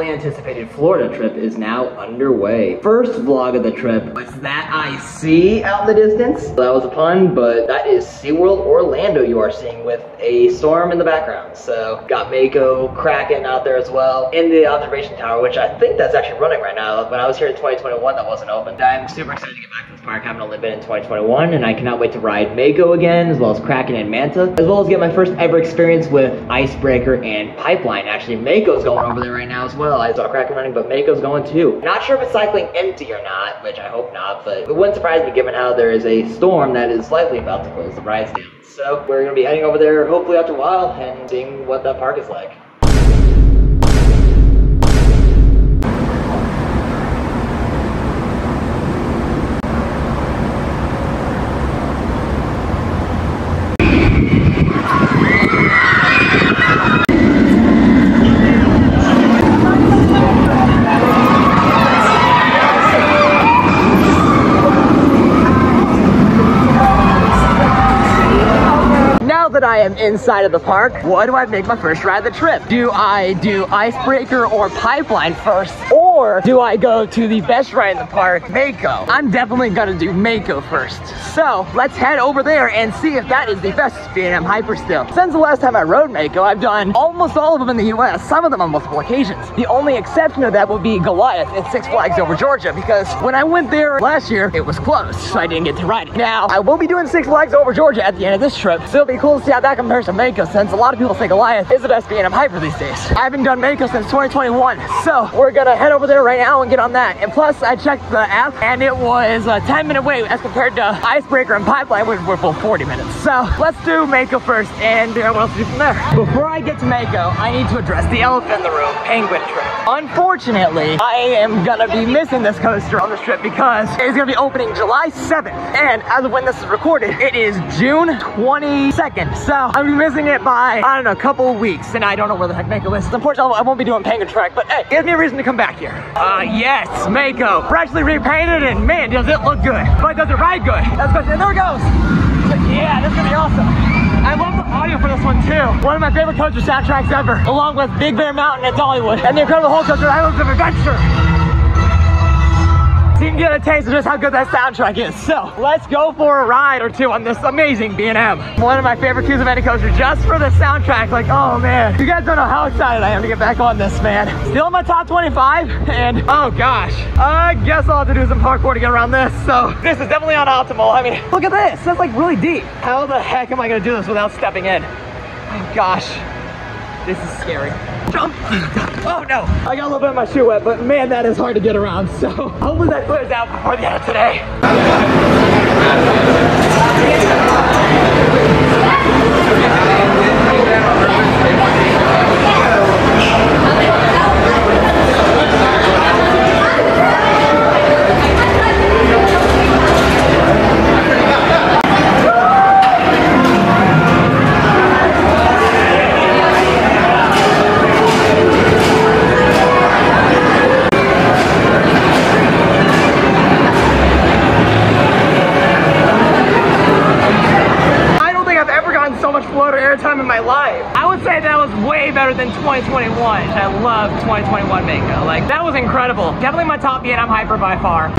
highly anticipated Florida trip is now underway. First vlog of the trip was that I see out in the distance. That was a pun, but that is SeaWorld Orlando you are seeing with a storm in the background. So got Mako, Kraken out there as well in the observation tower, which I think that's actually running right now. When I was here in 2021, that wasn't open. I'm super excited to get back to this park. I haven't only been in 2021, and I cannot wait to ride Mako again, as well as Kraken and Manta, as well as get my first ever experience with Icebreaker and Pipeline. Actually, Mako's going over there right now as well. I saw Kraken running, but Mako's going too. Not sure if it's cycling empty or not, which I hope not, but it wouldn't surprise me given how there is a storm that is likely about to close the rides down. So we're gonna be heading over there hopefully after a while and seeing what that park is like. That I am inside of the park, what do I make my first ride of the trip? Do I do Icebreaker or Pipeline first, or do I go to the best ride in the park, Mako? I'm definitely gonna do Mako first. So let's head over there and see if that is the best B&M Hyper still. Since the last time I rode Mako, I've done almost all of them in the US, some of them on multiple occasions. The only exception of that will be Goliath at Six Flags Over Georgia, because when I went there last year, it was closed, so I didn't get to ride it. Now, I will be doing Six Flags Over Georgia at the end of this trip, so it'll be cool to see how that compares to Mako, since a lot of people think Goliath is the best B&M Hyper these days. I haven't done Mako since 2021, so we're gonna head over there right now and get on that. And plus, I checked the app, and it was a 10-minute wait as compared to Icebreaker and Pipeline, which were both 40 minutes. So let's do Mako first and figure out what else to do from there. Before I get to Mako, I need to address the elephant in the room, Penguin Trip. Unfortunately, I am gonna be missing this coaster on this trip because it's gonna be opening July 7th. And as of when this is recorded, it is June 22nd. So I'm gonna be missing it by, I don't know, a couple of weeks, and I don't know where the heck Mako is. Unfortunately, I won't be doing Penguin Trek, but hey, gives me a reason to come back here. Yes, Mako. Freshly repainted, and man, does it look good. But does it ride good? That's the question. And there it goes. Yeah, this is gonna be awesome. I love the audio for this one too. One of my favorite coaster soundtracks ever, along with Big Bear Mountain at Dollywood and the Incredible Hulk Coaster Islands of Adventure. So you can get a taste of just how good that soundtrack is. So let's go for a ride or two on this amazing B&M. One of my favorite queues of any coaster just for the soundtrack. Like, oh man, you guys don't know how excited I am to get back on this, man. Still in my top 25, and oh gosh, I guess I'll have to do some parkour to get around this. So this is definitely not optimal. I mean, look at this, that's like really deep. How the heck am I gonna do this without stepping in? My gosh, this is scary. Jump! Oh no! I got a little bit of my shoe wet, but man, that is hard to get around. So hopefully that clears out before the end of today. Time in my life. I would say that was way better than 2021. I love 2021 Mako. Like, that was incredible. Definitely my top B&M Hyper by far.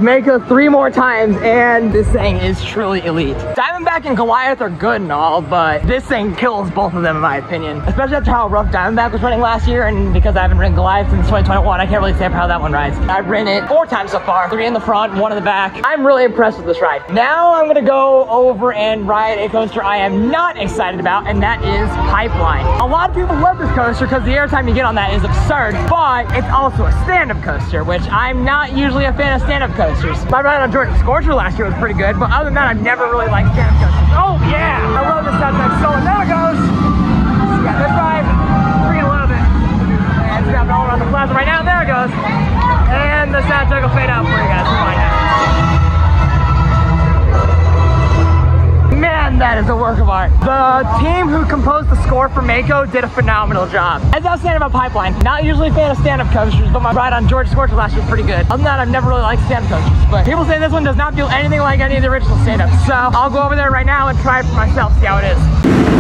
Mako 3 more times, and this thing is truly elite. Diamondback and Goliath are good and all, but this thing kills both of them in my opinion. Especially after how rough Diamondback was running last year, and because I haven't ridden Goliath since 2021, I can't really say how that one rides. I've ridden it 4 times so far, 3 in the front, 1 in the back. I'm really impressed with this ride. Now I'm gonna go over and ride a coaster I am not excited about, and that is Pipeline. A lot of people love this coaster because the airtime you get on that is absurd, but it's also a stand-up coaster, which I'm not usually a fan of stand-up coasters. My ride on Georgia Scorcher last year was pretty good, but other than that, I've never really liked stand-up coasters. Oh yeah, I love this soundtrack. So there it goes. Yeah, this ride, you're gonna love it. And it's all around the plaza right now. There it goes. And the soundtrack will fade out for you guys to find out. Man, that is a work of art. The team who composed the score for Mako did a phenomenal job. As I was saying about Pipeline, not usually a fan of stand-up coasters, but my ride on Georgia Scorcher last year was pretty good. Other than that, I've never really liked stand-up coasters, but people say this one does not feel anything like any of the original stand-ups. So I'll go over there right now and try it for myself, see how it is.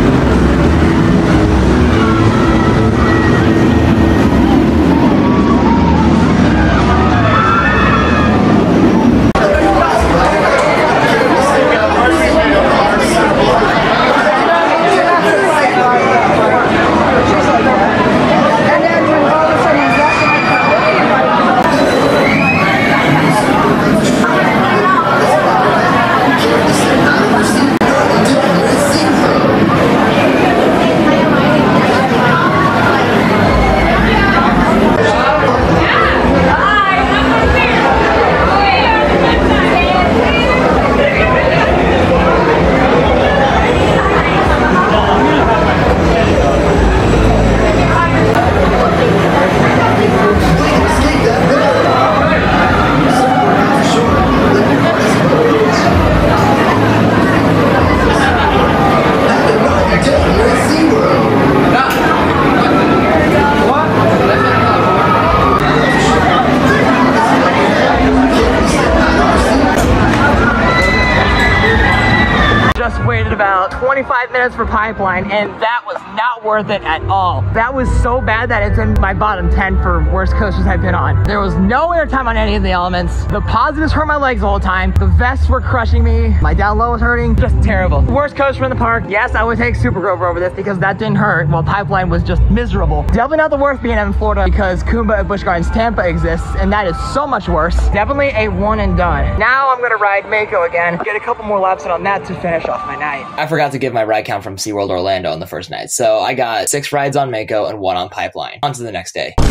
Waited about 25 minutes for Pipeline, and that was not worth it at all. That was so bad that it's in my bottom 10 for worst coasters I've been on. There was no airtime on any of the elements. The positives hurt my legs the whole time. The vests were crushing me. My down low was hurting. Just terrible. Worst coaster in the park. Yes, I would take Super Grover over this because that didn't hurt, while Pipeline was just miserable. Definitely not the worst B&M in Florida because Kumba at Busch Gardens Tampa exists, and that is so much worse. Definitely a one and done. Now I'm gonna ride Mako again. Get a couple more laps in on that to finish off my night. I forgot to give my ride count from SeaWorld Orlando on the first night, so I got 6 rides on Mako and 1 on Pipeline. On to the next day.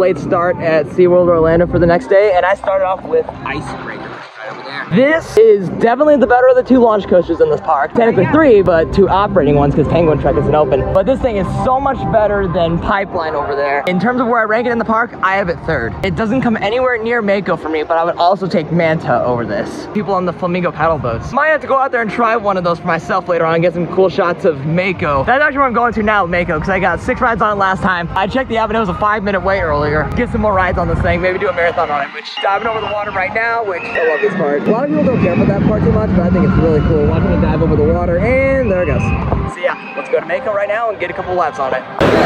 late start at SeaWorld Orlando for the next day, and I started off with Icebreaker right over there. This is definitely the better of the 2 launch coasters in this park. Technically 3, but 2 operating ones because Penguin Trek isn't open. But this thing is so much better than Pipeline over there. In terms of where I rank it in the park, I have it 3rd. It doesn't come anywhere near Mako for me, but I would also take Manta over this. People on the Flamingo paddle boats. Might have to go out there and try one of those for myself later on and get some cool shots of Mako. That's actually where I'm going to now with Mako because I got 6 rides on it last time. I checked the app and it was a 5-minute wait earlier. Get some more rides on this thing, maybe do a marathon on it, which diving over the water right now, which I love this part. A lot of people don't care about that part too much, but I think it's really cool watching it dive over the water, and there it goes. So yeah, let's go to Mako right now and get a couple laps on it.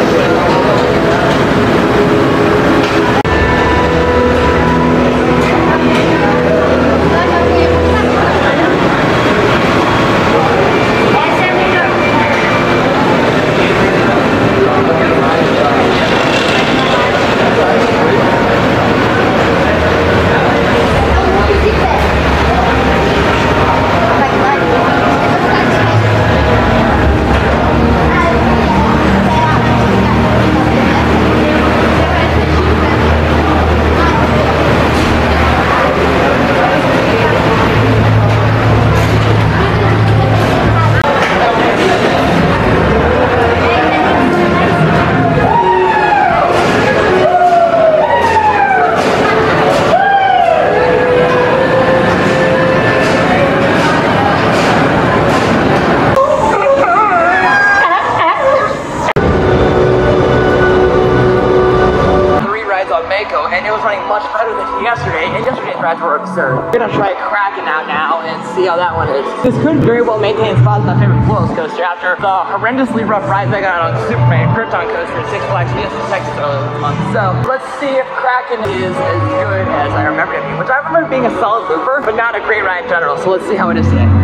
And it was running much better than yesterday, and yesterday's rides were absurd. We're gonna try Kraken out now and see how that one is. This could very well maintain spot as my favorite Flows coaster after the horrendously rough rides I got on Superman Krypton coaster at Six Flags Fiesta Texas earlier this month. So let's see if Kraken is as good as I remember it being, which I remember being a solid looper, but not a great ride in general. So let's see how it is today.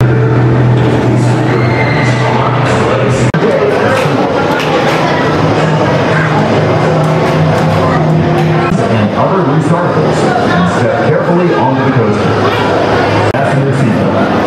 Other loose articles. Step carefully onto the coaster. Fasten your seatbelt.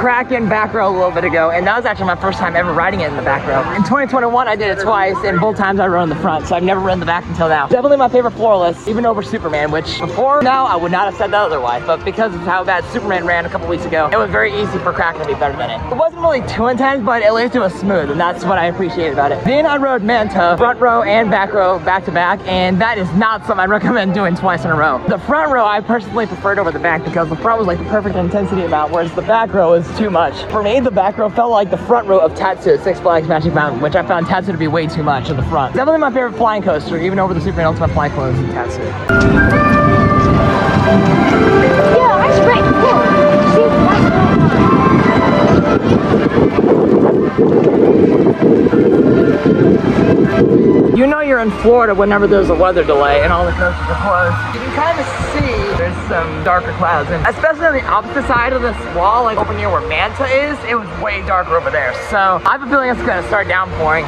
Kraken back row a little bit ago, and that was actually my first time ever riding it in the back row. In 2021, I did it twice, and both times I rode in the front, so I've never ridden the back until now. Definitely my favorite floorless, even over Superman, which before now I would not have said that otherwise, but because of how bad Superman ran a couple weeks ago, it was very easy for Kraken to be better than it. It wasn't really too intense, but at least it was smooth, and that's what I appreciate about it. Then I rode Manta, front row and back row, back to back, and that is not something I'd recommend doing twice in a row. The front row I personally preferred over the back because the front was like the perfect intensity amount, whereas the back row is too much. For me, the back row felt like the front row of Tatsu at Six Flags Magic Mountain, which I found Tatsu to be way too much in the front. Definitely my favorite flying coaster, even over the Superman Ultimate Flying Clothes in Tatsu. Yeah, that's great. Cool. You know you're in Florida whenever there's a weather delay and all the coasters are closed. You can kind of see there's some darker clouds, and especially on the opposite side of this wall, like over near where Manta is, it was way darker over there. So I have a feeling it's gonna start downpouring.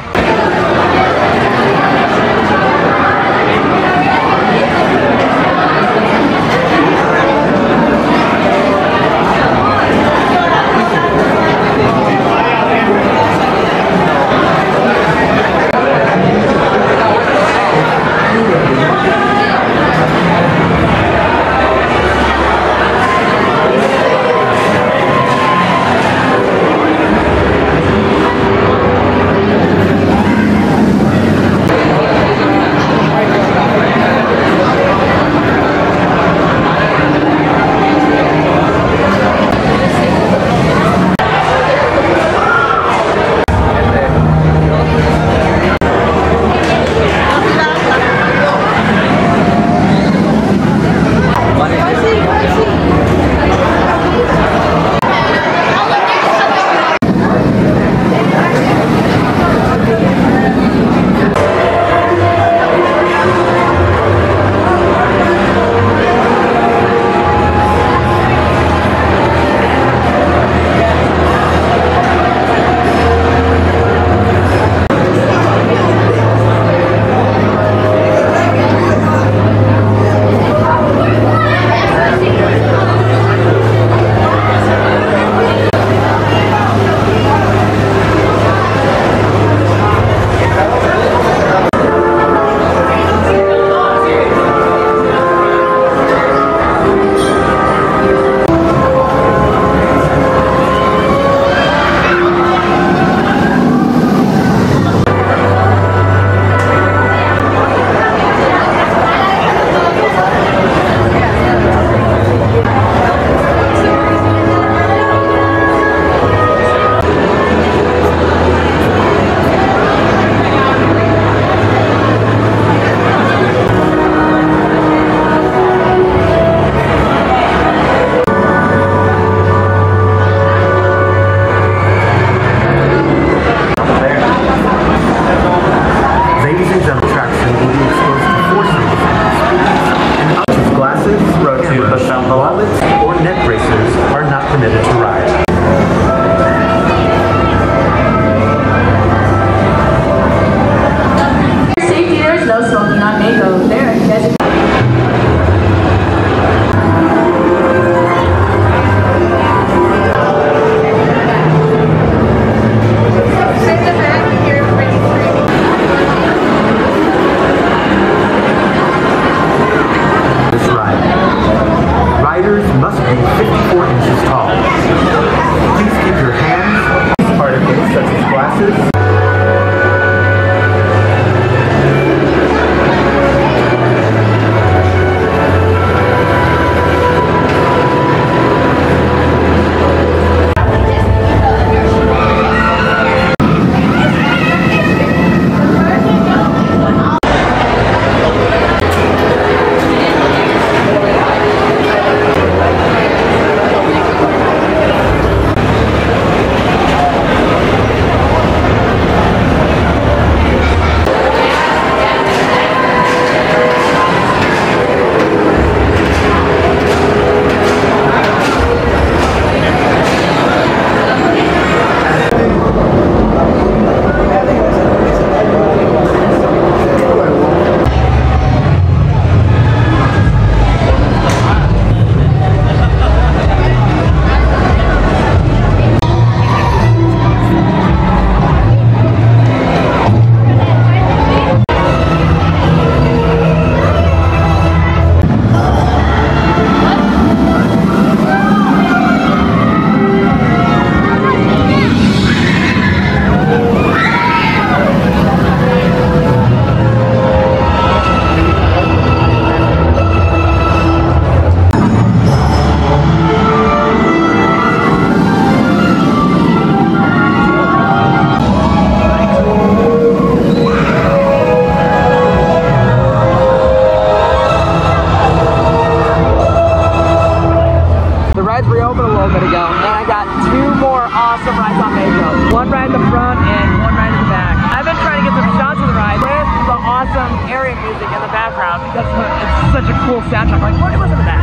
rides reopened a little bit ago, and I got 2 more awesome rides on Mako. One ride in the front and one ride in the back. I've been trying to get some shots of the ride with the awesome area music in the background because it's such a cool soundtrack. Like, look, listen to that.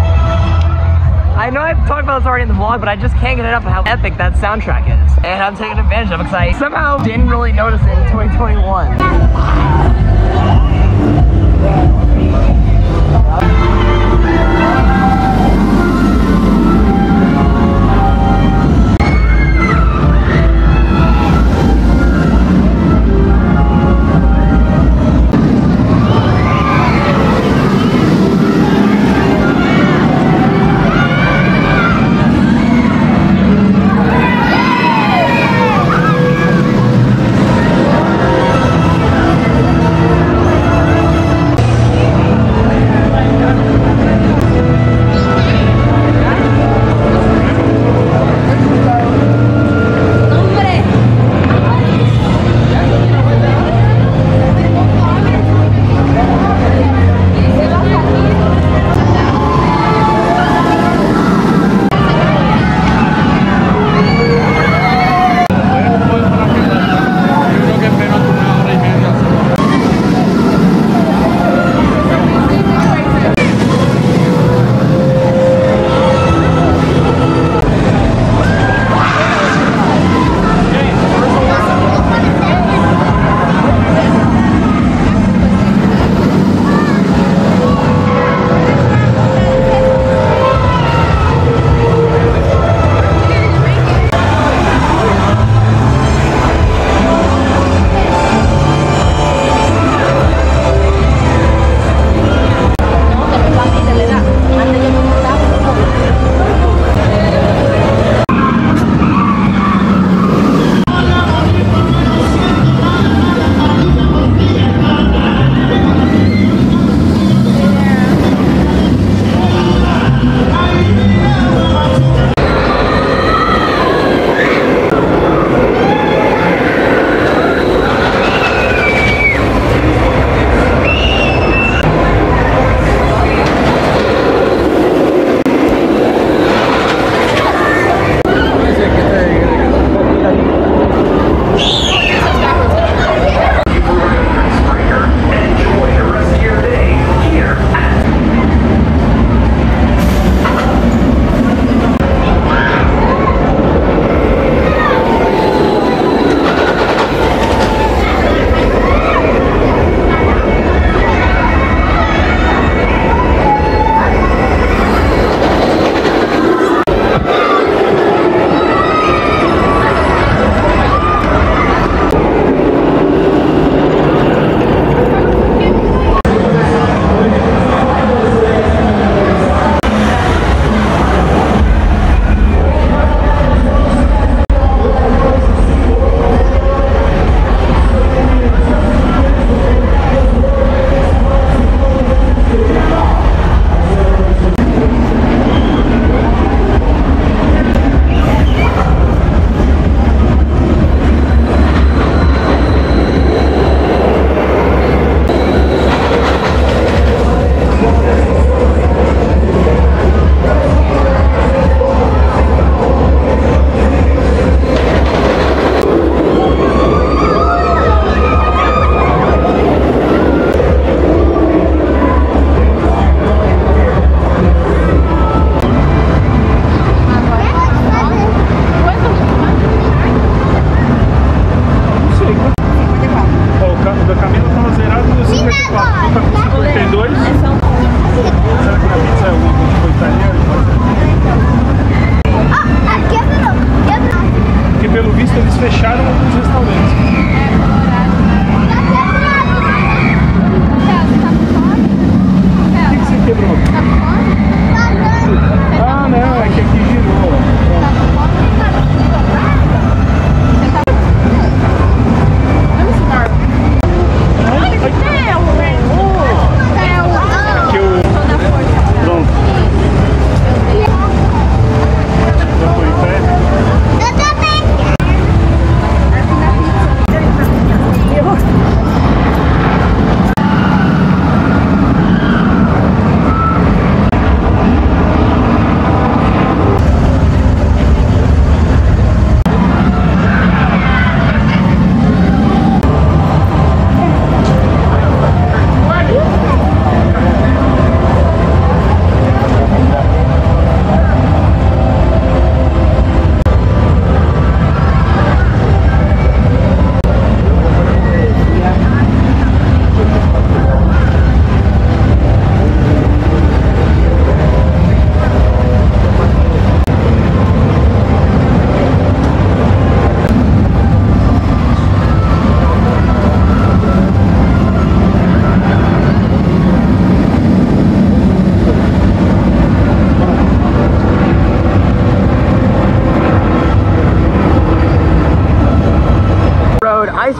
I know I've talked about this already in the vlog, but I just can't get enough of how epic that soundtrack is. And I'm taking advantage of it because I somehow didn't really notice it in 2021.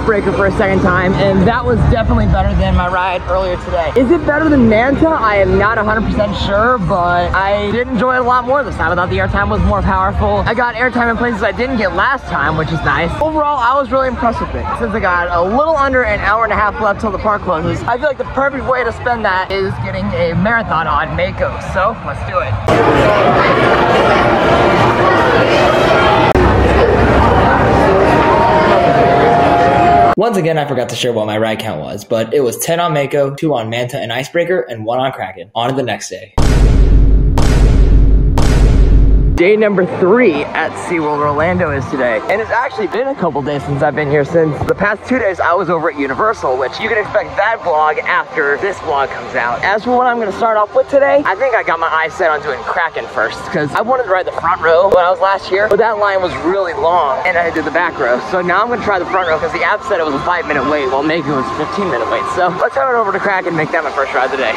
icebreaker for a second time, and that was definitely better than my ride earlier today. Is it better than Manta? I am not 100% sure, but I did enjoy it a lot more this time. I thought the airtime was more powerful. I got airtime in places I didn't get last time, which is nice. Overall, I was really impressed with it. Since I got a little under an hour and a half left till the park closes, I feel like the perfect way to spend that is getting a marathon on Mako. So let's do it. Once again, I forgot to share what my ride count was, but it was 10 on Mako, 2 on Manta and Icebreaker, and 1 on Kraken. On to the next day. Day number 3 at SeaWorld Orlando is today. And it's actually been a couple days since I've been here. Since the past 2 days, I was over at Universal, which you can expect that vlog after this vlog comes out. As for what I'm gonna start off with today, I think I got my eyes set on doing Kraken first, because I wanted to ride the front row when I was last here, but that line was really long, and I did the back row. So now I'm gonna try the front row, because the app said it was a 5-minute wait, while Mako was a 15-minute wait. So let's head over to Kraken and make that my first ride of the day.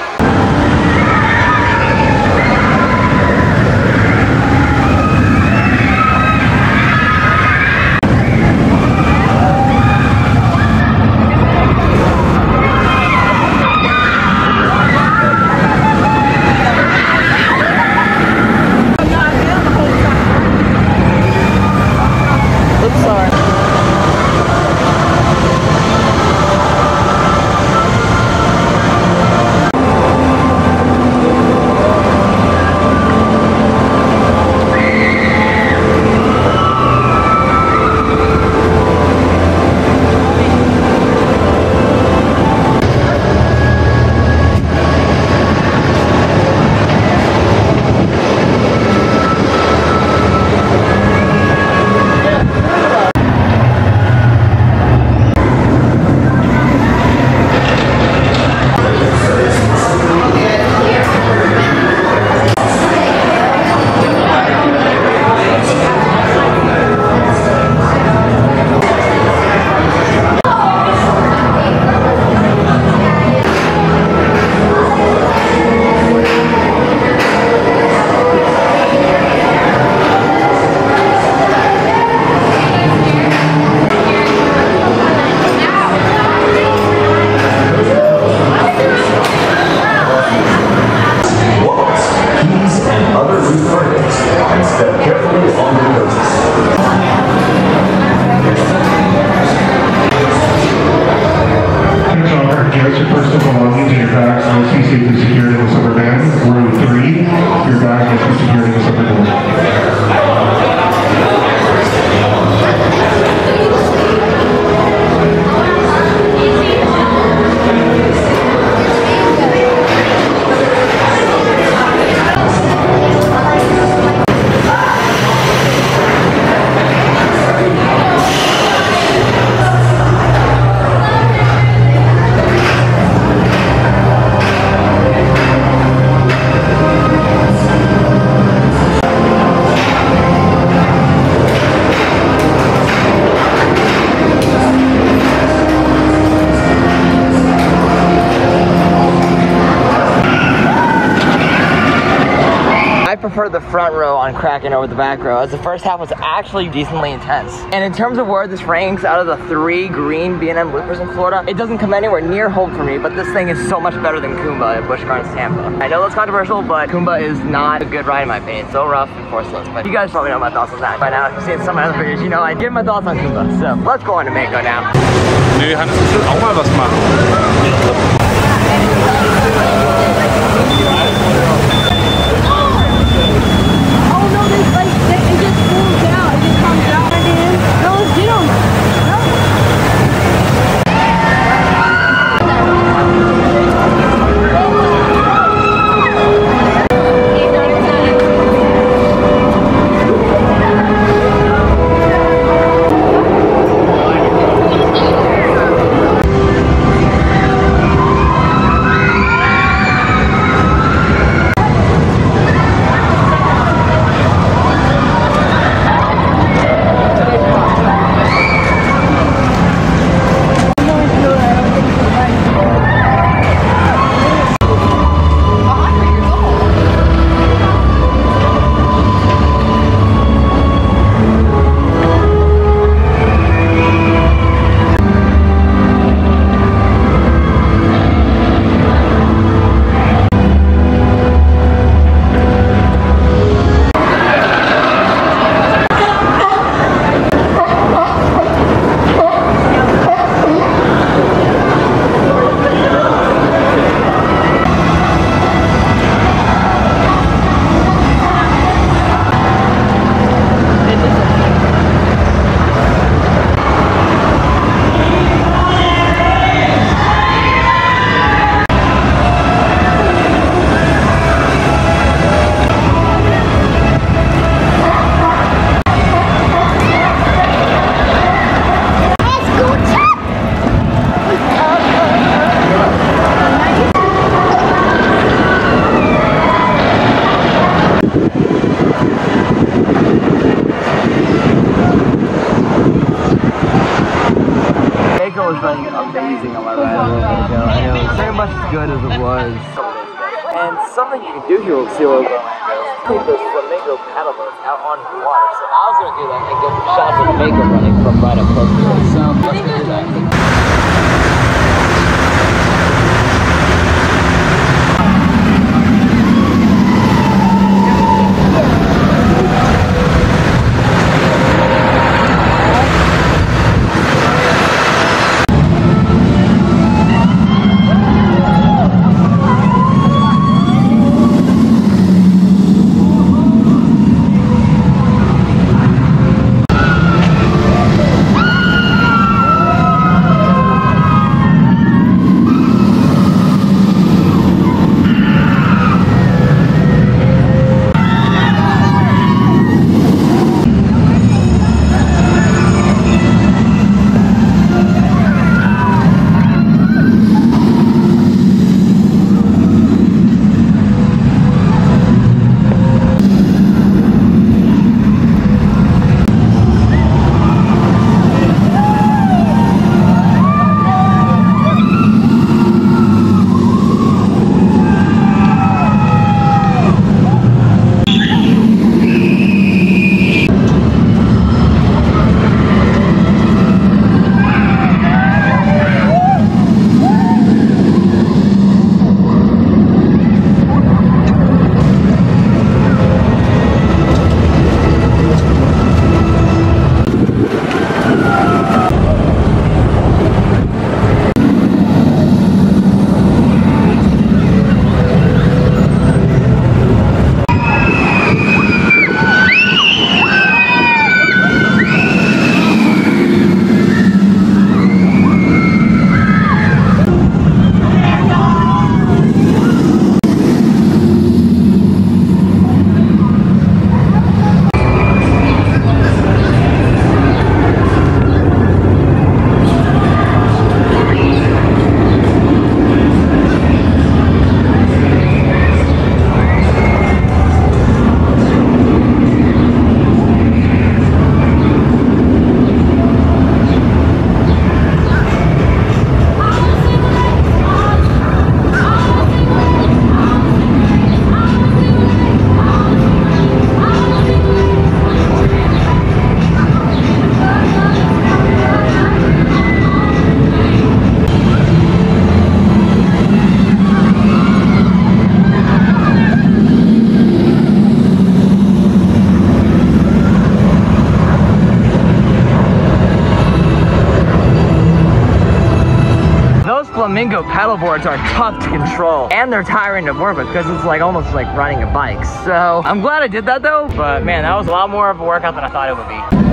prefer the front row on Kraken over the back row, as the first half was actually decently intense. And in terms of where this ranks out of the 3 green B&M loopers in Florida, it doesn't come anywhere near home for me, but this thing is so much better than Kumba at Busch Gardens, Tampa. I know that's controversial, but Kumba is not a good ride in my opinion. So rough and forceless, but you guys probably know my thoughts on that by now. If you've seen some of my other videos, you know I give my thoughts on Kumba. So let's go on to Mako now. Nee, Hannes will auch mal was machen. Oh no, they like it just cools out. It just comes out and in. No, get them. something you can do here with SeaWorld Orlando. Take those flamingo paddle boats out on the water. So I was gonna do that and get some shots of the Mako running from right up close to it. So let's go do that. Flamingo paddleboards are tough to control and they're tiring to work with because it's like almost like riding a bike. So I'm glad I did that though, but man, that was a lot more of a workout than I thought it would be.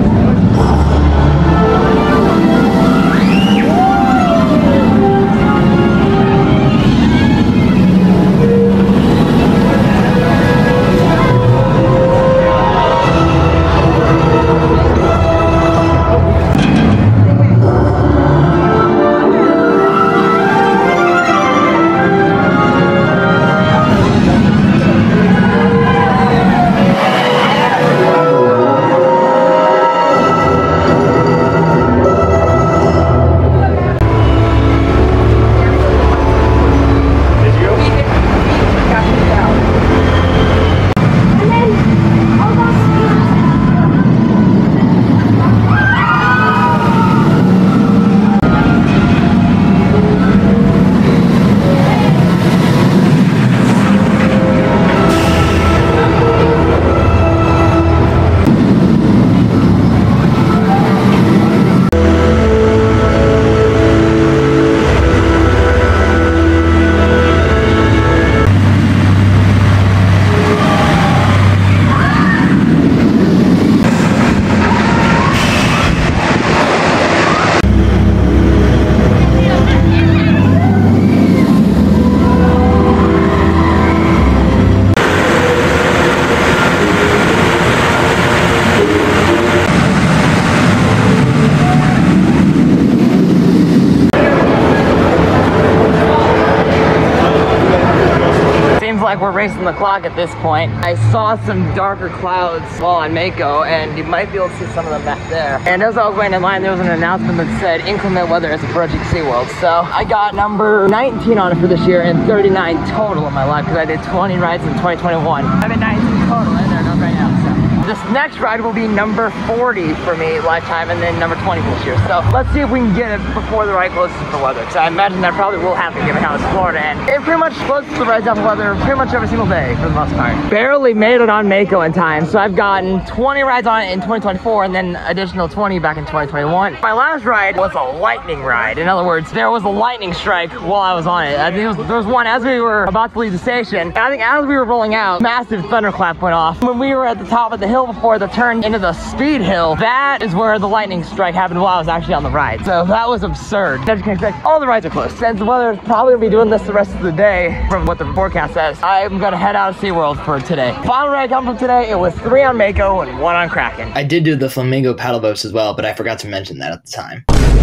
like we're racing the clock at this point. I saw some darker clouds while on Mako, and you might be able to see some of them back there. And as I was waiting in line, there was an announcement that said inclement weather is approaching SeaWorld. So I got number 19 on it for this year and 39 total in my life because I did 20 rides in 2021. I'm at 19 total in there right now. So this next ride will be number 40 for me lifetime, and then number 20 this year. So let's see if we can get it before the ride closes for weather, because I imagine that probably will happen given how it's Florida, and it pretty much closes the rides out for weather pretty much every single day for the most part. Barely made it on Mako in time, so I've gotten 20 rides on it in 2024 and then additional 20 back in 2021. My last ride was a lightning ride. In other words, there was a lightning strike while I was on it. I think there was one as we were about to leave the station, and I think as we were rolling out, massive thunderclap went off. When we were at the top of the hill before the turn into the speed hill, that is where the lightning strike happened while I was actually on the ride. So that was absurd. As you can expect, all the rides are closed. Since the weather is probably gonna be doing this the rest of the day from what the forecast says, I'm gonna head out of SeaWorld for today. Final ride coming from today, it was 3 on Mako and 1 on Kraken. I did do the flamingo paddle boats as well, but I forgot to mention that at the time.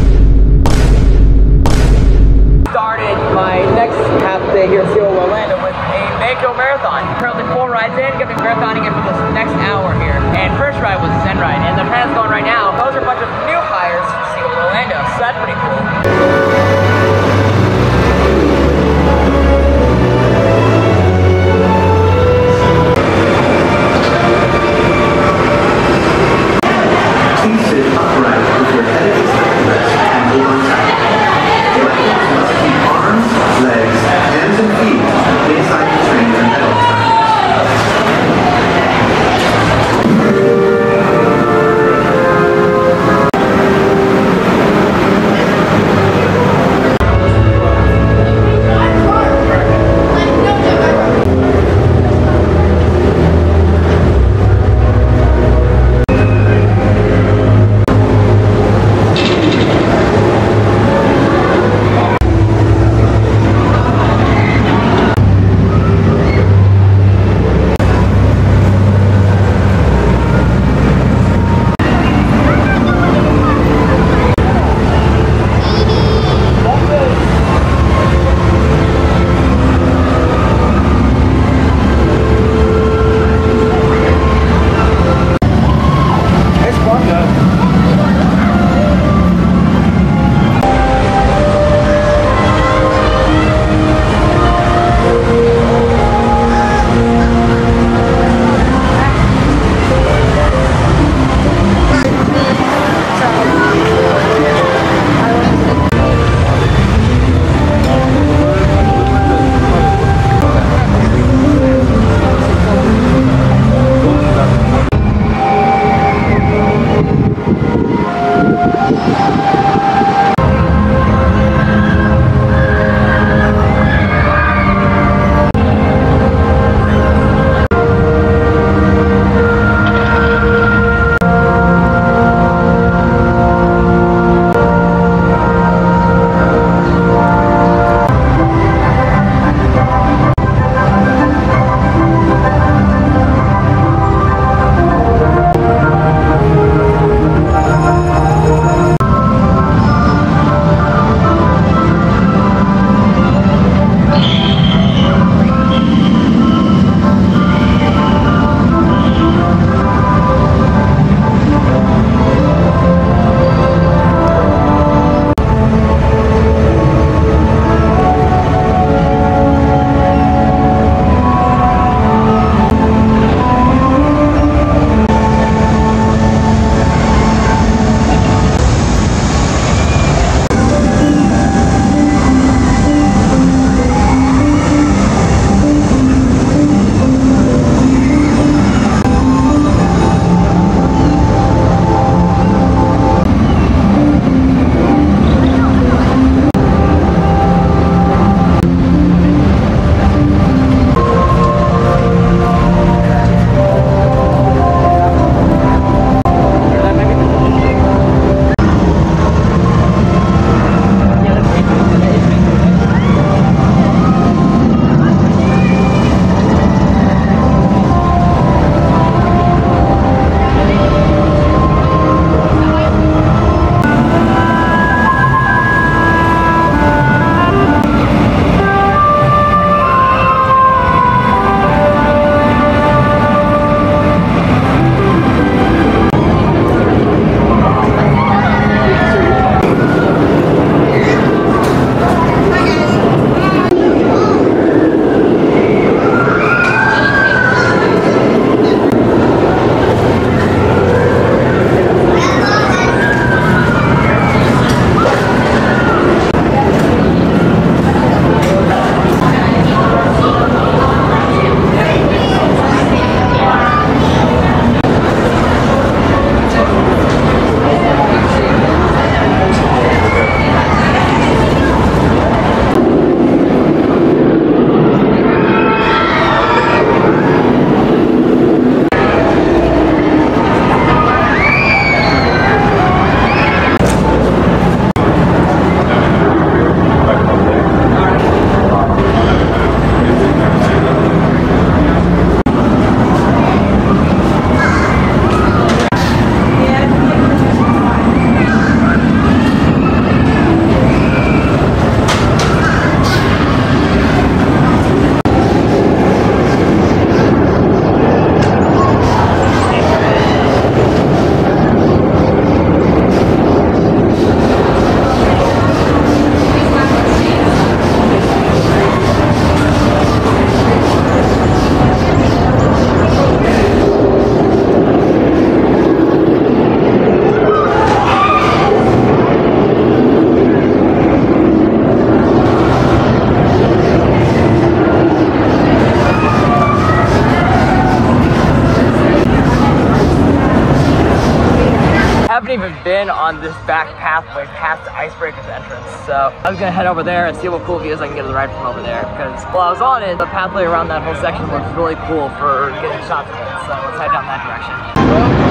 Started my next half day here at SeaWorld Orlando with a Mako marathon. Currently 4 rides in, gonna be marathoning it for this next hour here. And first ride was a Zen ride, and the plan's going right now. Those are a bunch of new hires for SeaWorld Orlando, so that's pretty cool. haven't even been on this back pathway past the Icebreaker's entrance. So I was gonna head over there and see what cool views I can get of the ride from over there. Because while I was on it, the pathway around that whole section looks really cool for getting shots of it. So let's head down that direction.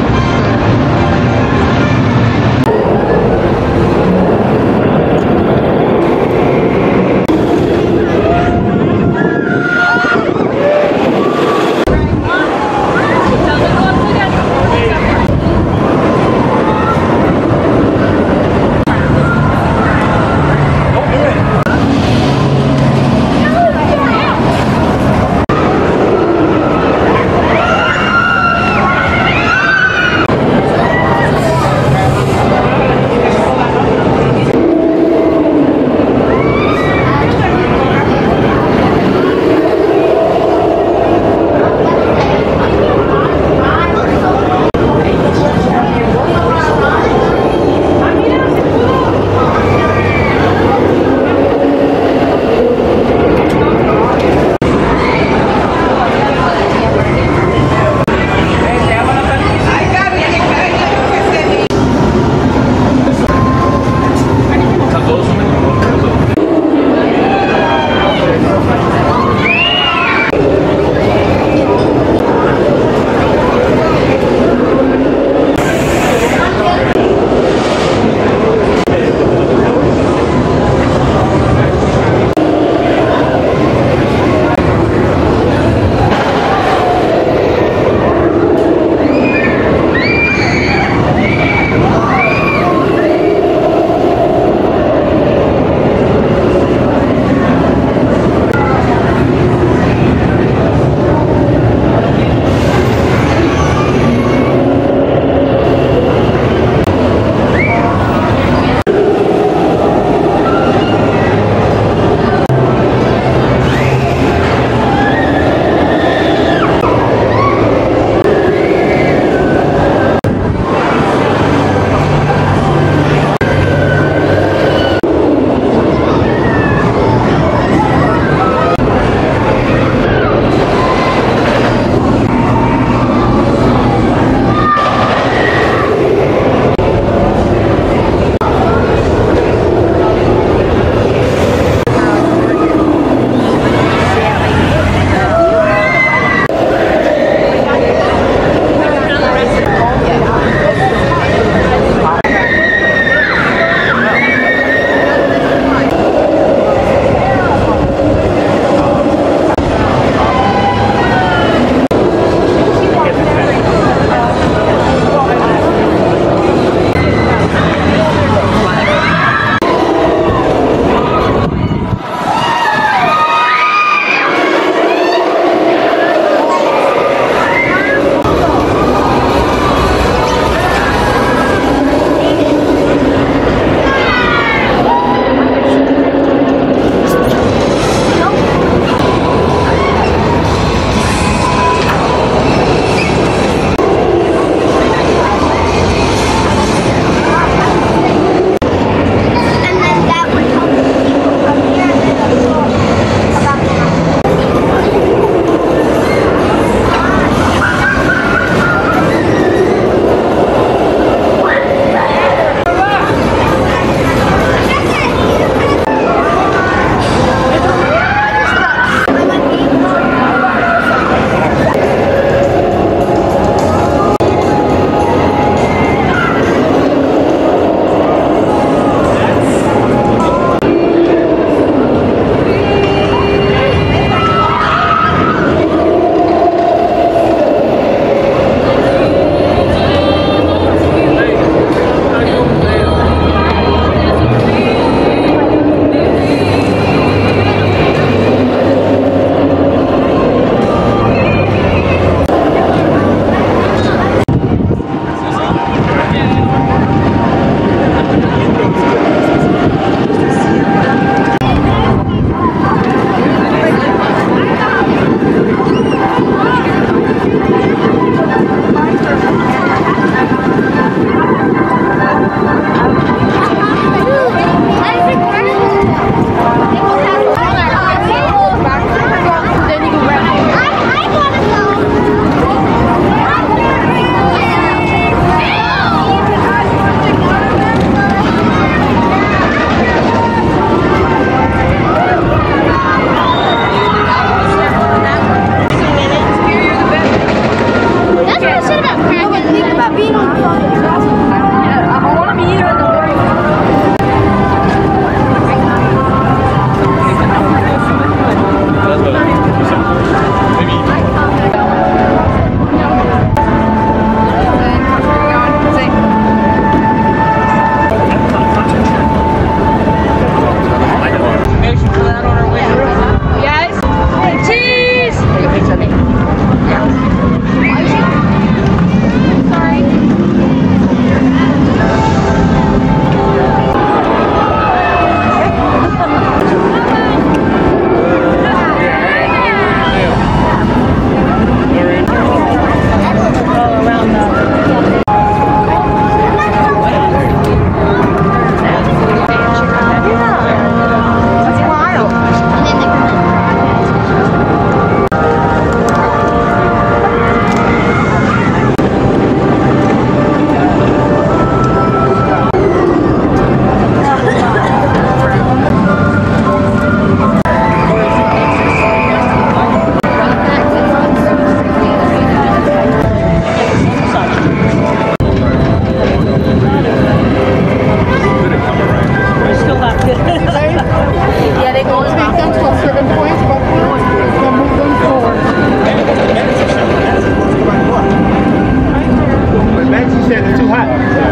there. It's too hot.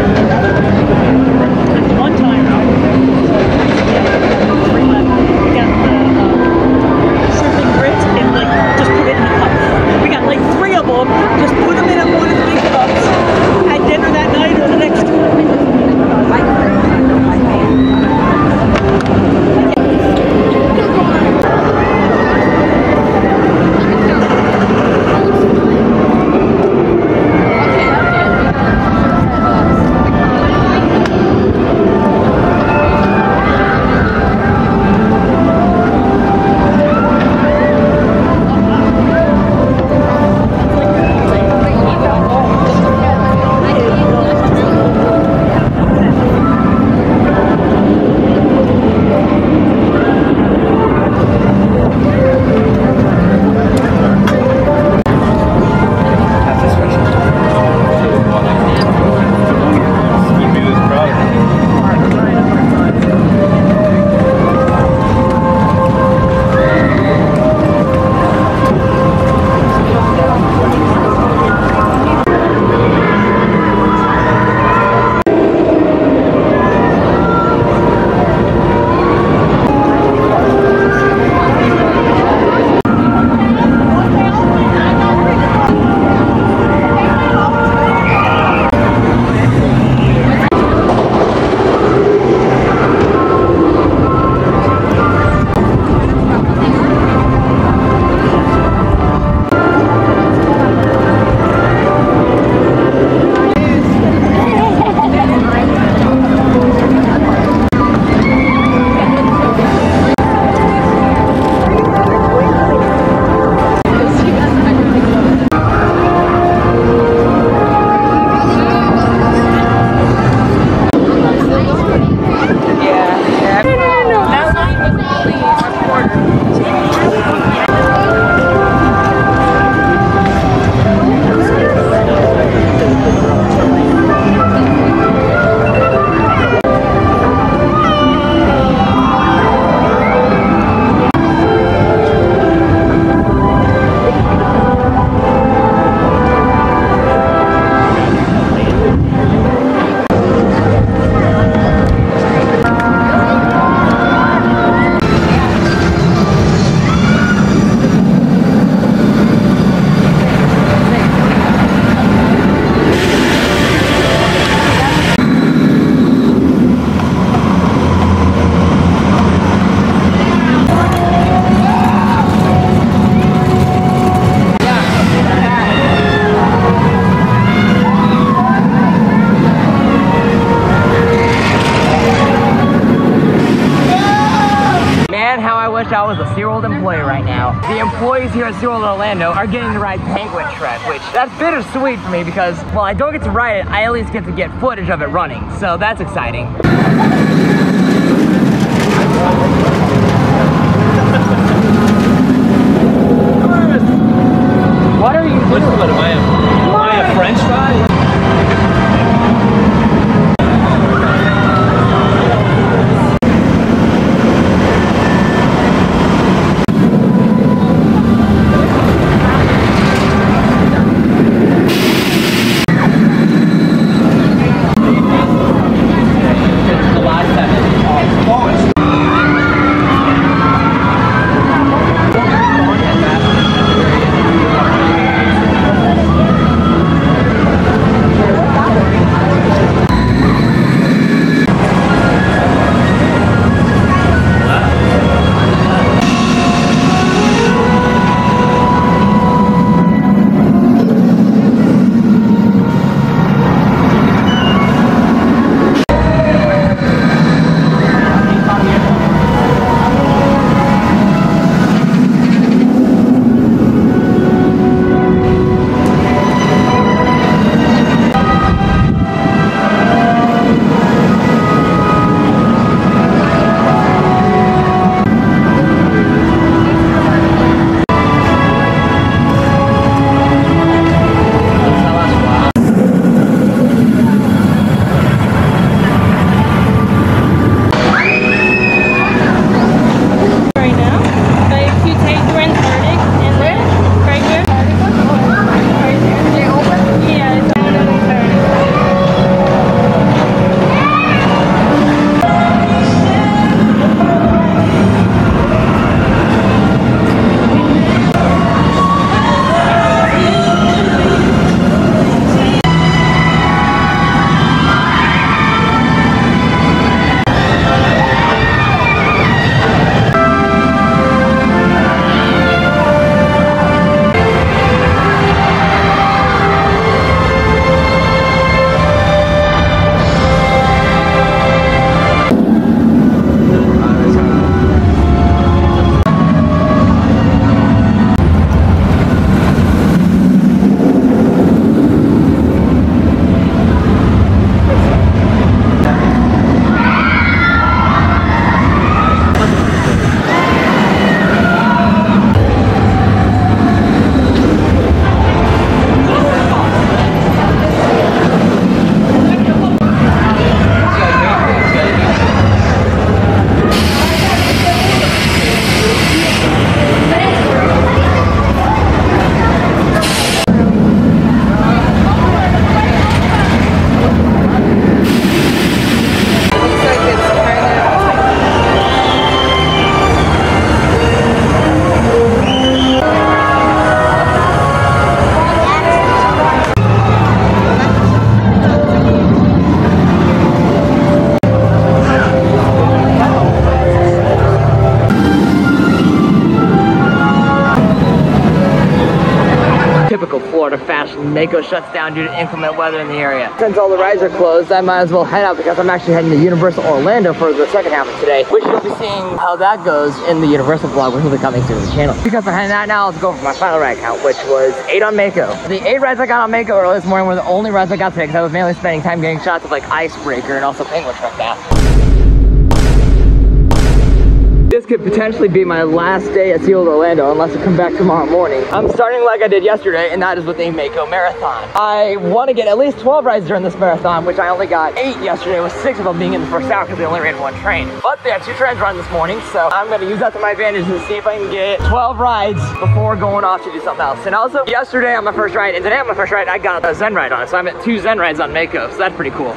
One time, we got surfing grits and like just put it in a cup. We got like 3 of them, just put them in one of the big cups, had dinner that night or the next day. I was a SeaWorld employee right now. The employees here at SeaWorld Orlando are getting to ride Penguin Trek, which that's bittersweet for me because while I don't get to ride it, I at least get to get footage of it running. So that's exciting. What are you doing? Am I a French fry? Mako shuts down due to inclement weather in the area. Since all the rides are closed, I might as well head out because I'm actually heading to Universal Orlando for the second half of today, which you'll be seeing how that goes in the Universal vlog, which will be coming soon to the channel. Because I'm heading out now, let's go for my final ride count, which was 8 on Mako. The 8 rides I got on Mako early this morning were the only rides I got today because I was mainly spending time getting shots of like Icebreaker and also Penguin Truck bath. This could potentially be my last day at SeaWorld Orlando unless I come back tomorrow morning. I'm starting like I did yesterday, and that is with a Mako marathon. I want to get at least 12 rides during this marathon, which I only got 8 yesterday, with 6 of them being in the first hour because they only ran 1 train. But they had 2 trains running this morning, so I'm going to use that to my advantage and see if I can get 12 rides before going off to do something else. And also, yesterday on my first ride, and today on my first ride, I got a Zen ride on it, so I'm at 2 Zen rides on Mako, so that's pretty cool.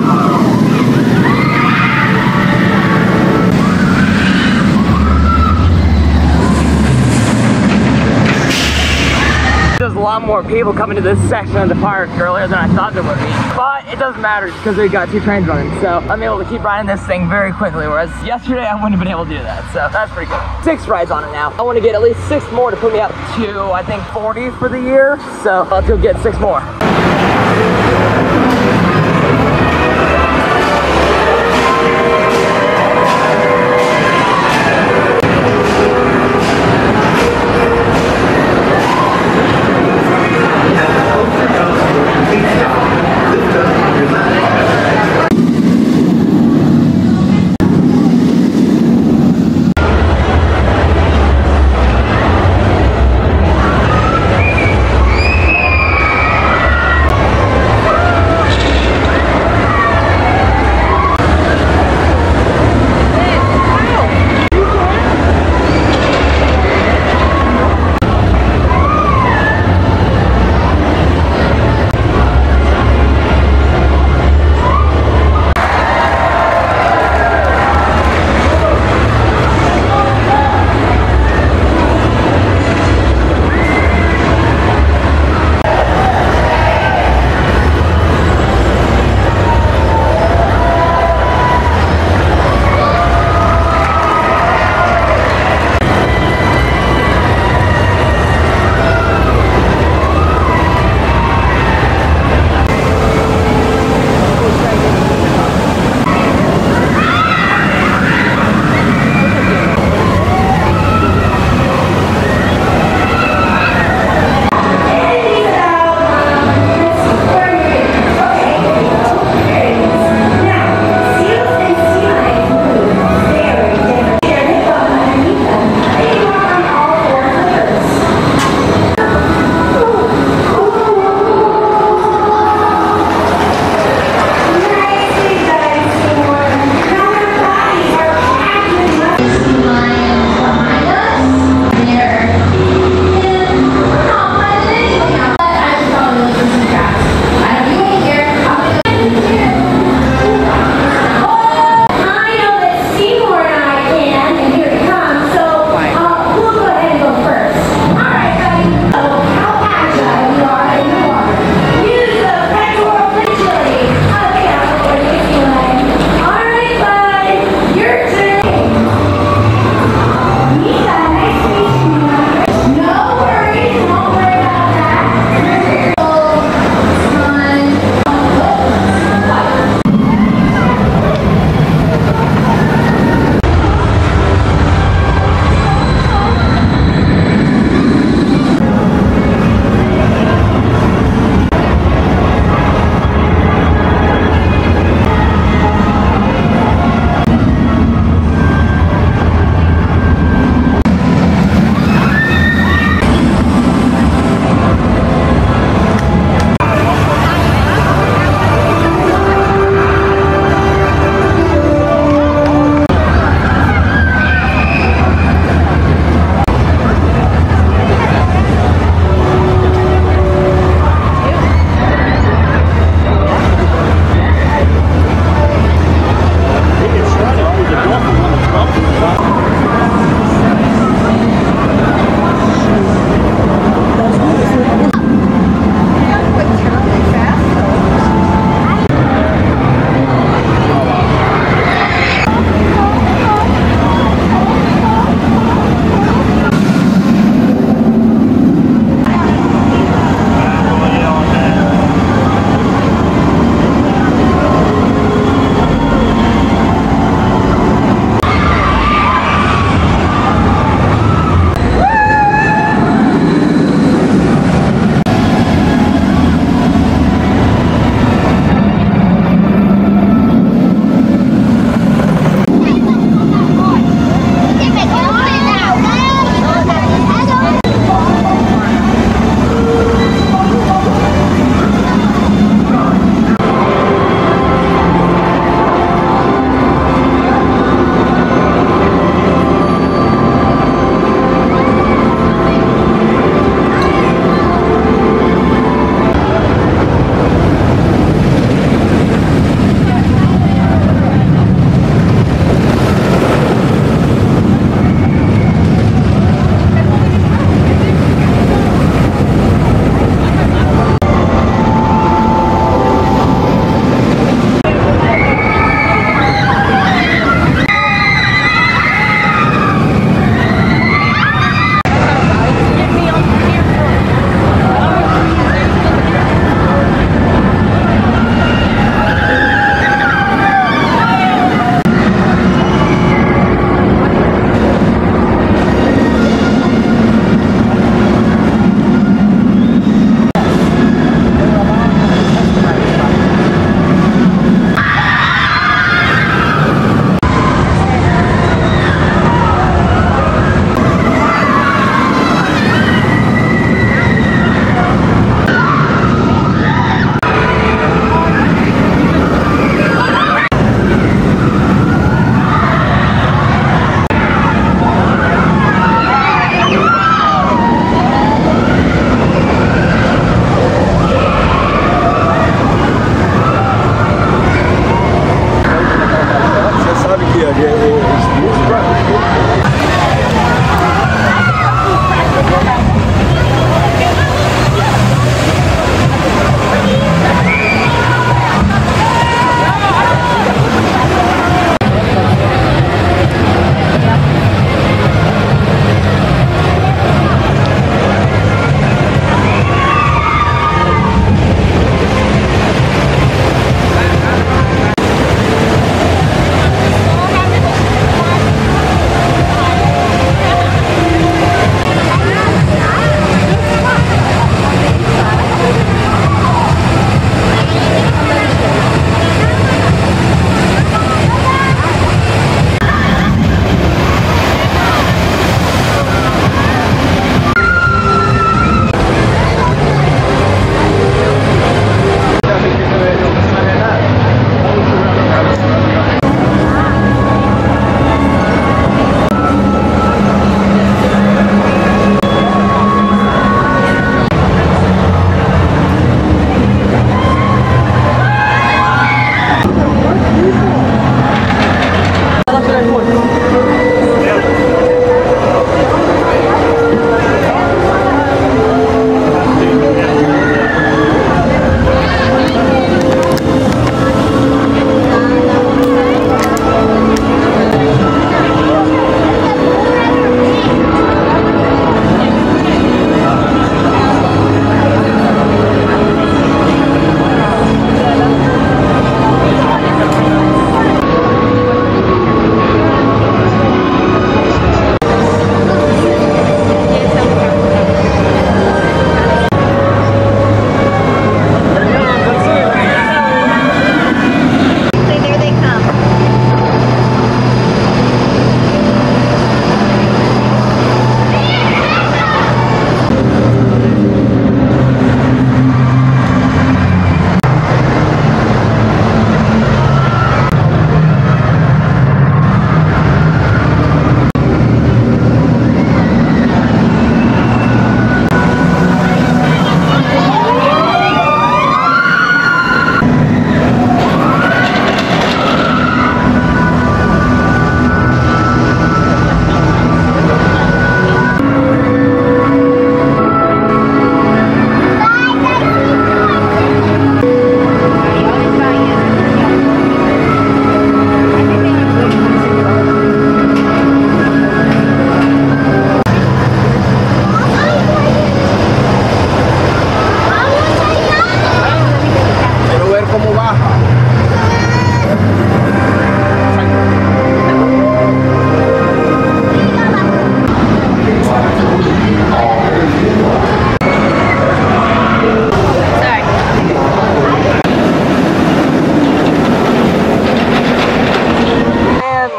There's a lot more people coming to this section of the park earlier than I thought there would be. But it doesn't matter because we got 2 trains running. So I'm able to keep riding this thing very quickly, whereas yesterday I wouldn't have been able to do that. So that's pretty cool. 6 rides on it now. I want to get at least 6 more to put me up to, I think, 40 for the year. So let's go get 6 more.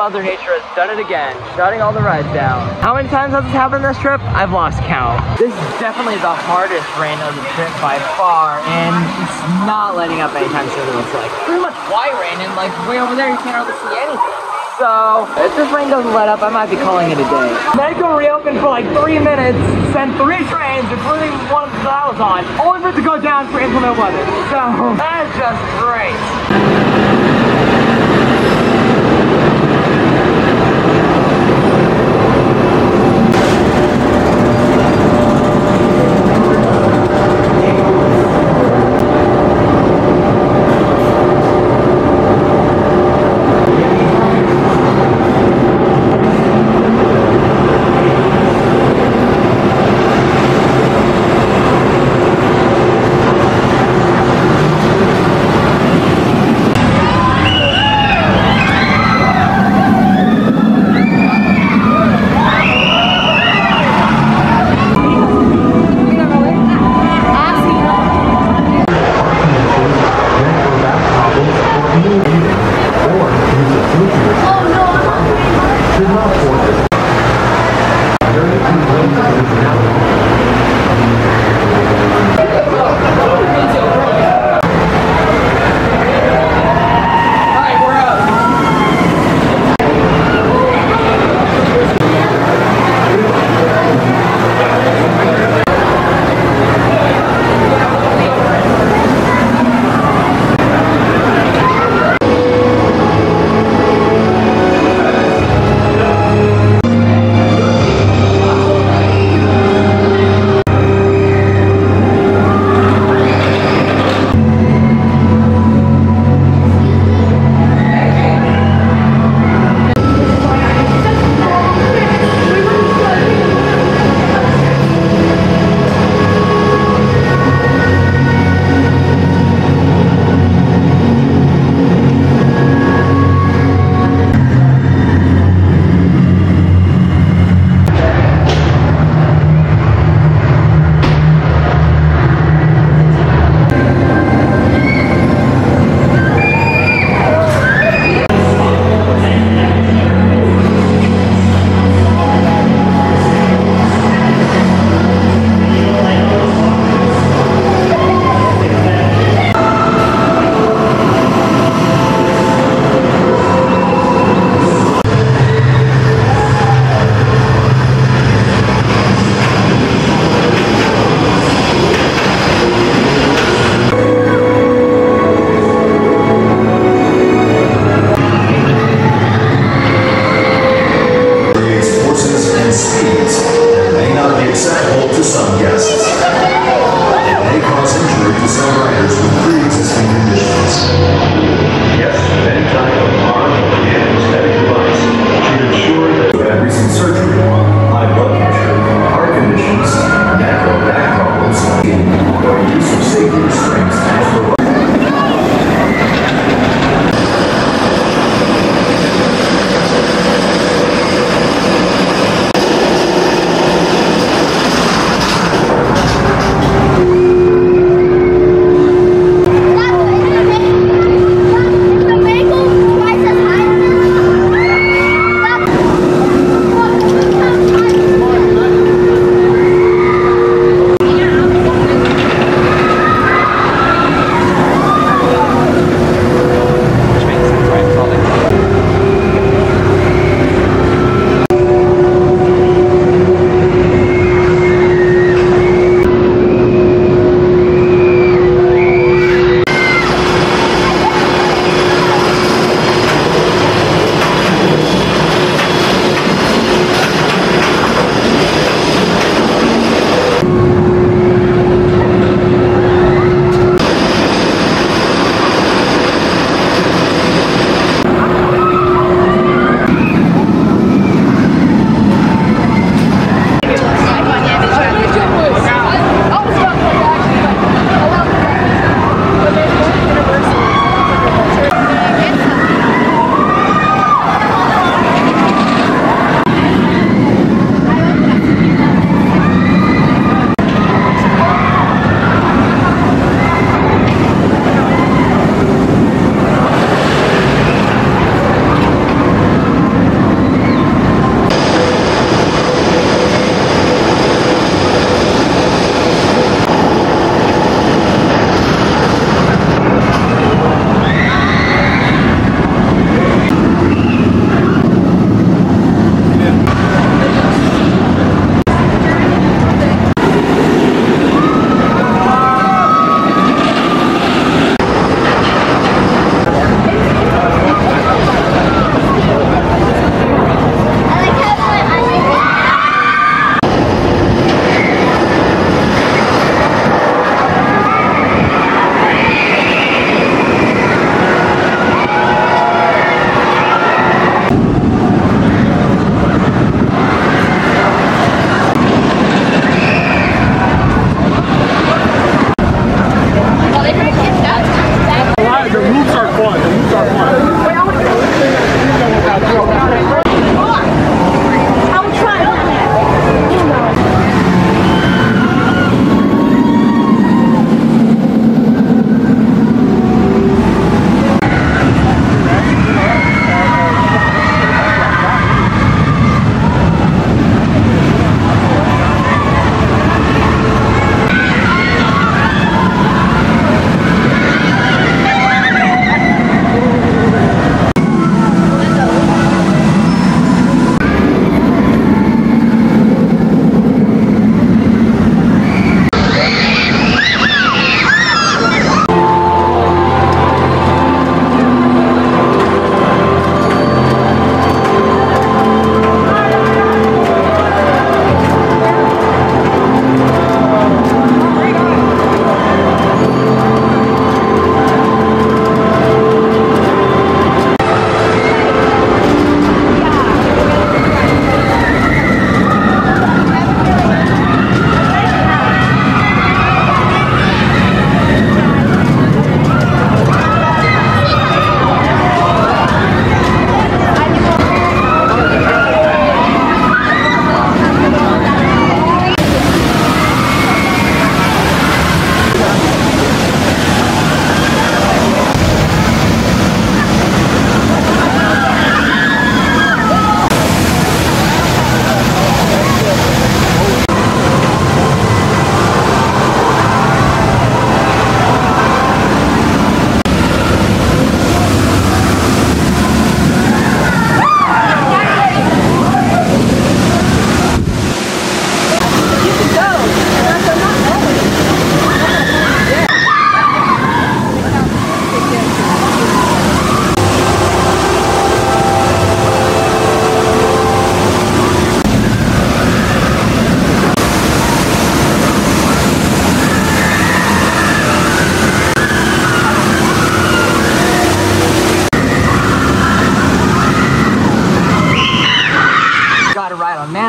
Mother Nature has done it again, shutting all the rides down. How many times has this happened this trip? I've lost count. This is definitely the hardest rain of the trip by far, and it's not letting up anytime soon, it looks like. Pretty much white rain, and like way over there you can't hardly see anything. So, if this rain doesn't let up, I might be calling it a day. Mako reopened for like 3 minutes, sent 3 trains, including one that I was on, only for it to go down for inclement weather. So, that is just great.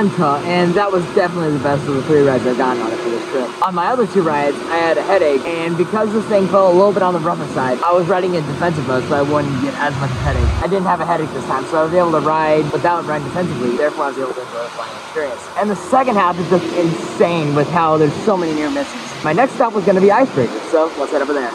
Manta, and that was definitely the best of the 3 rides I've gotten on it for this trip. On my other 2 rides, I had a headache, and because this thing fell a little bit on the rougher side, I was riding in defensive mode so I wouldn't get as much headache. I didn't have a headache this time, so I was able to ride without riding defensively, therefore I was able to enjoy the flying experience. And the second half is just insane with how there's so many near misses. My next stop was going to be Icebreaker, so let's head over there.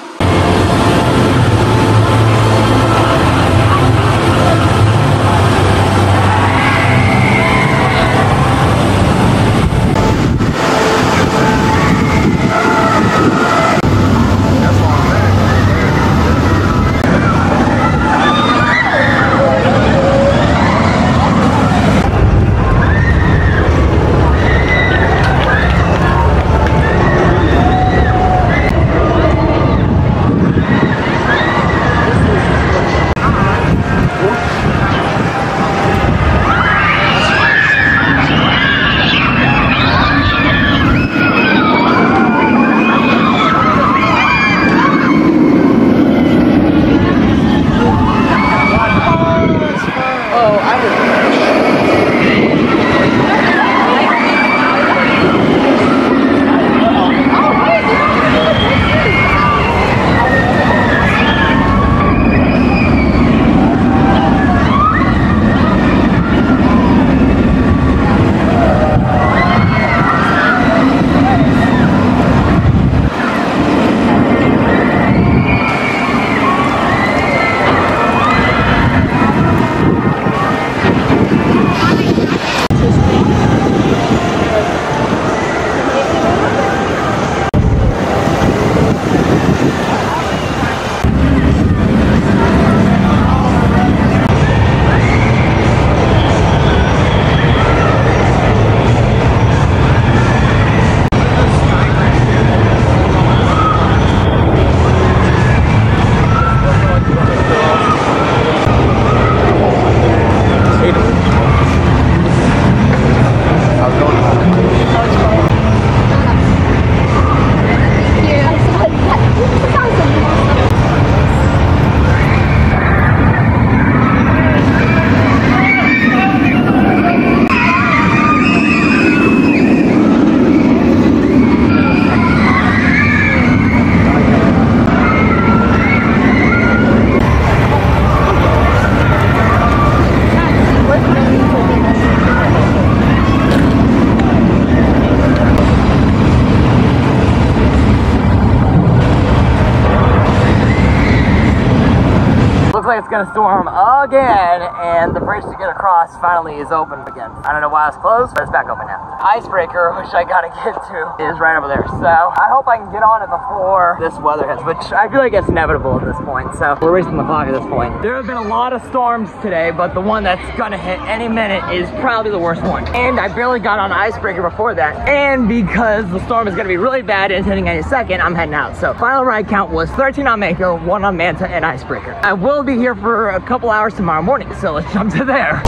Like it's gonna storm again, and the bridge to get across finally is open again. I don't know why it's closed, but it's back open now. Icebreaker, which I gotta get to, is right over there. So I hope I can get on it before this weather hits, which I feel like it's inevitable at this point. So we're racing the clock at this point. There have been a lot of storms today, but the one that's gonna hit any minute is probably the worst one. And I barely got on Icebreaker before that. And because the storm is gonna be really bad and it's hitting any second, I'm heading out. So final ride count was 13 on Mako, 1 on Manta, and Icebreaker. I will be here for a couple hours tomorrow morning, so let's jump to there.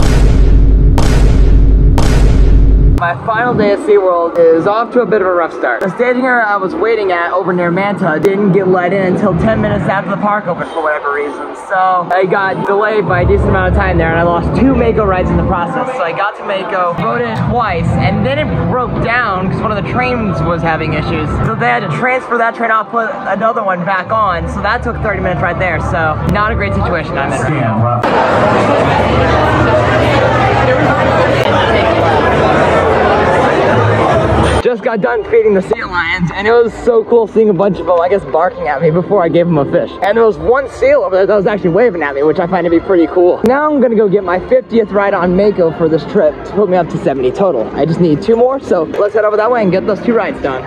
My final day at SeaWorld is off to a bit of a rough start. The staging area I was waiting at over near Manta didn't get let in until 10 minutes after the park opened for whatever reason. So I got delayed by a decent amount of time there, and I lost 2 Mako rides in the process. So I got to Mako, rode it twice, and then it broke down because one of the trains was having issues. So they had to transfer that train off, put another one back on. So that took 30 minutes right there. So not a great situation I'm in right now. Just got done feeding the sea lions, and it was so cool seeing a bunch of them, I guess, barking at me before I gave them a fish. And there was one seal over there that was actually waving at me, which I find to be pretty cool. Now I'm gonna go get my 50th ride on Mako for this trip to put me up to 70 total. I just need 2 more, so let's head over that way and get those 2 rides done.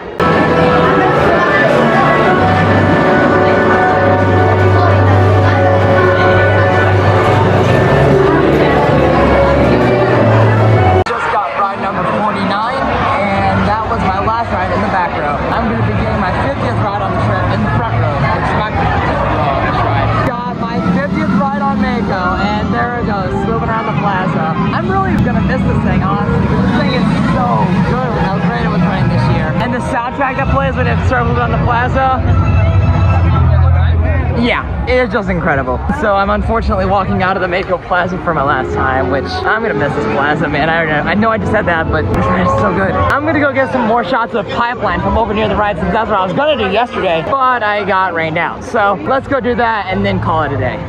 I'm really gonna miss this thing, honestly. This thing is so good with how great it was running this year. And the soundtrack that plays when it circles on the plaza. Yeah, it is just incredible. So I'm unfortunately walking out of the Mako Plaza for my last time, which I'm gonna miss this plaza, man. I know I just said that, but this ride is so good. I'm gonna go get some more shots of pipeline from over near the ride, since that's what I was gonna do yesterday, but I got rained out. So let's go do that and then call it a day.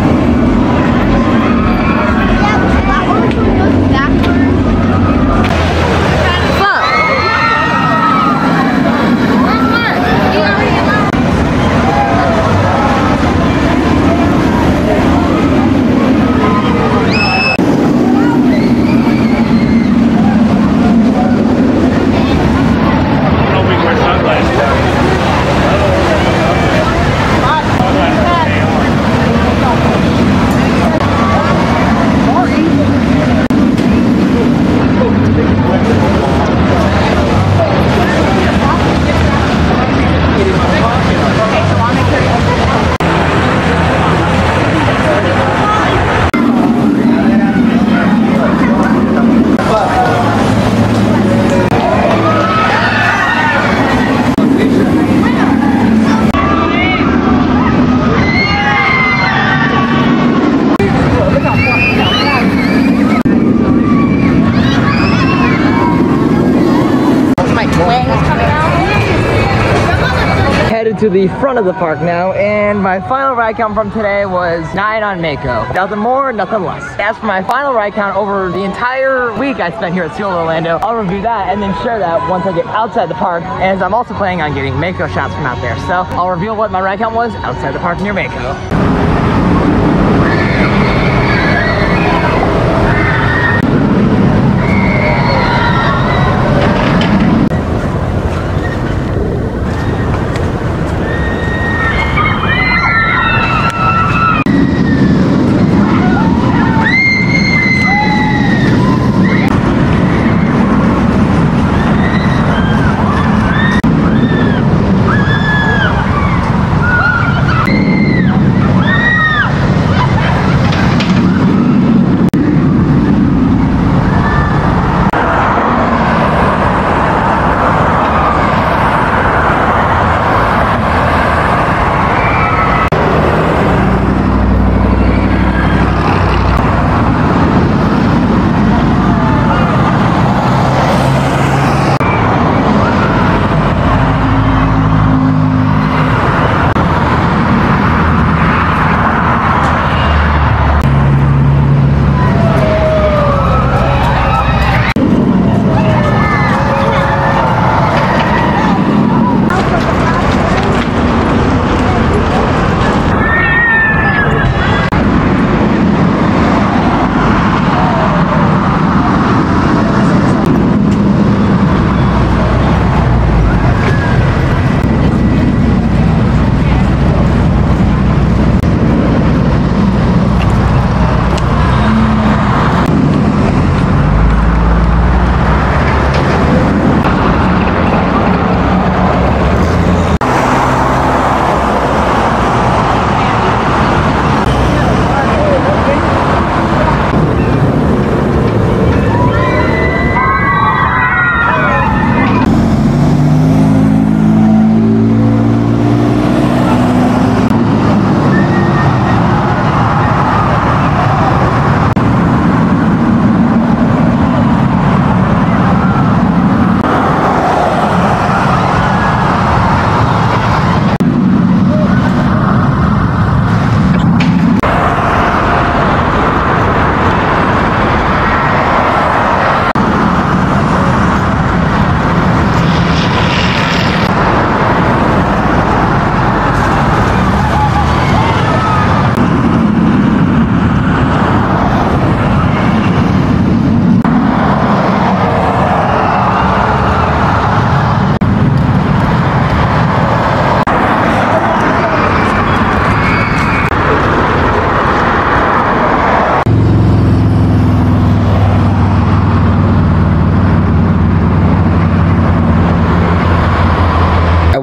Headed to the front of the park now, and my final ride count from today was 9 on Mako. Nothing more, nothing less. As for my final ride count over the entire week I spent here at SeaWorld Orlando, I'll review that and then share that once I get outside the park, as I'm also planning on getting Mako shots from out there. So I'll reveal what my ride count was outside the park near Mako.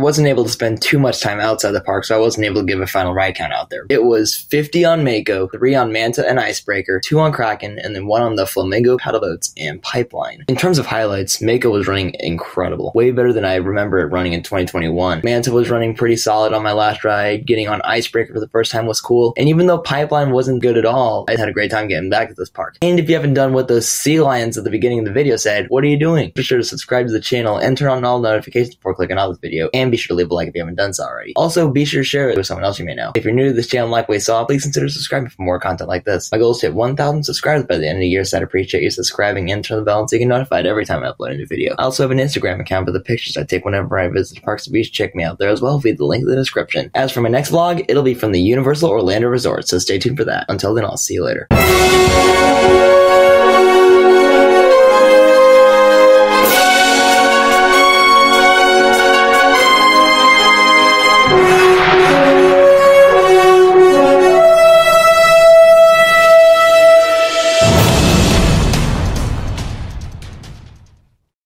wasn't able to spend too much time outside the park, so I wasn't able to give a final ride count out there. It was 50 on Mako, 3 on Manta and Icebreaker, 2 on Kraken, and then 1 on the Flamingo, paddle boats, and Pipeline. In terms of highlights, Mako was running incredible. Way better than I remember it running in 2021. Manta was running pretty solid on my last ride. Getting on Icebreaker for the first time was cool. And even though Pipeline wasn't good at all, I had a great time getting back to this park. And if you haven't done what those sea lions at the beginning of the video said, what are you doing? Be sure to subscribe to the channel and turn on all notifications before clicking on this video. And be sure to leave a like if you haven't done so already. Also, be sure to share it with someone else you may know. If you're new to this channel and like what you saw, please consider subscribing for more content like this. My goal is to hit 1,000 subscribers by the end of the year, so I'd appreciate you subscribing and turn the bell so you get notified every time I upload a new video. I also have an Instagram account for the pictures I take whenever I visit parks and beach. Check me out there as well via the link in the description. As for my next vlog, it'll be from the Universal Orlando Resort, so stay tuned for that. Until then, I'll see you later.